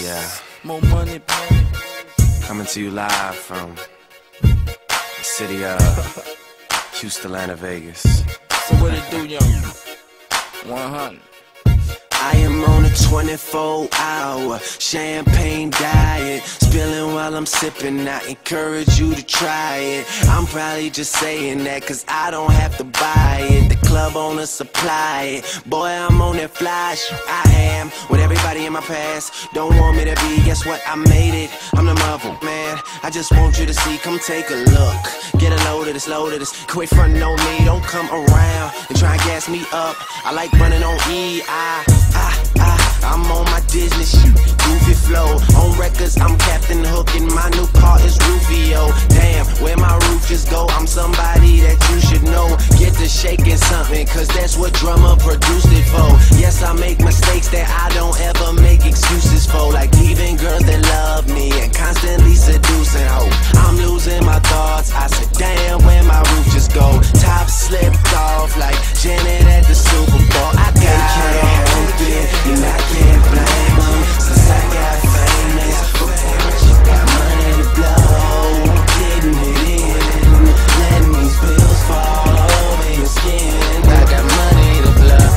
More money, man. Coming to you live from the city of Houston, Atlanta, Vegas. So what it do, young? 100. I am on a 24-hour champagne diet, spilling while I'm sipping. I encourage you to try it. I'm probably just saying that cause I don't have to buy it. The club owner supply it. Boy, I'm on that fly shit. I am with everybody in my past. Don't want me to be, guess what? I made it. I'm the mother, man. I just want you to see, come take a look. Get a load of this, quit frontin' on me. Don't come around and try and gas me up. I like running on E. I'm on my Disney shit, goofy flow. On records, I'm Captain Hook, and my new car is Rufio. Damn, where my roof just go? I'm somebody that you should know. Get to shaking something, cause that's what drummer produced it for. Yes, I make mistakes that I don't ever make excuses for, like leaving girls that love me and constantly seducing hope. I'm losing my thoughts. I said, damn, where my roof just go? Top slipped off like Janet at the Super Bowl. I can't help it, and I can't blame them, since I got famous. You got money to blow, getting it in, letting these bills fall over your skin. I got money to blow,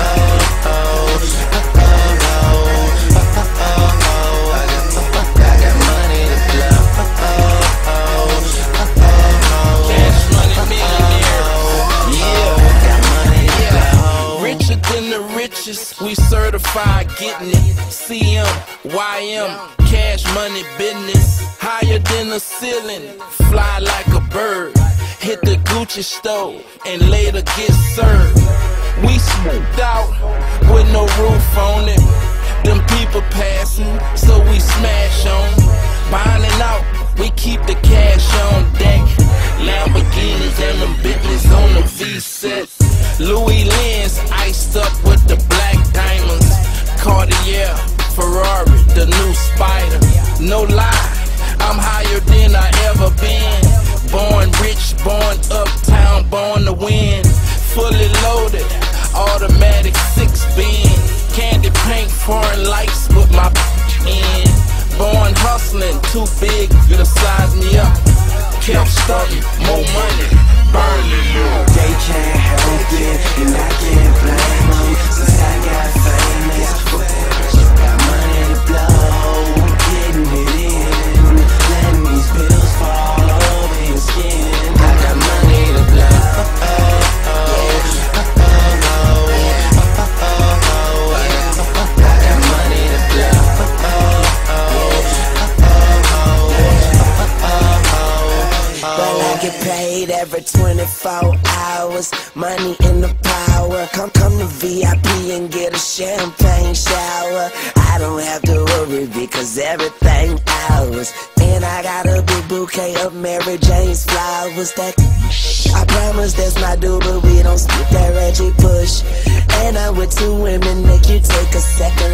I got money to blow, Cash money millionaire. Yeah, I got money to blow. richer than the richest, we certified getting it. CM, YM, cash money business. Higher than the ceiling, fly like a bird. Hit the Gucci store and later get served. We smoked out with no roof on it. Them people passing, so we smash on. Binding out, we keep the cash on deck. Lamborghinis and them Bentleys on the V-set. Louis Lens iced up with the black diamonds. Cartier, Ferrari, the new Spider. No lie, I'm higher than I ever been. Born rich, born uptown, born to win. Fully loaded, automatic 6-bin. Candy paint, foreign lights with my in. Born hustling, too big to size me up. Kept starting, more money, burning you. They can't help it, and I can't blame them, since I got famous. You got money to blow, getting it in, letting these bills fall over your skin. I got money to blow, I got money to blow. Well, I get paid every 24 hours. Money in the power. Come to VIP and get a champagne shower. I don't have to worry because everything ours. And I got a big bouquet of Mary Jane's flowers. That I promise that's my dude, but we don't skip that Reggie Bush. And I'm with two women, make you take a second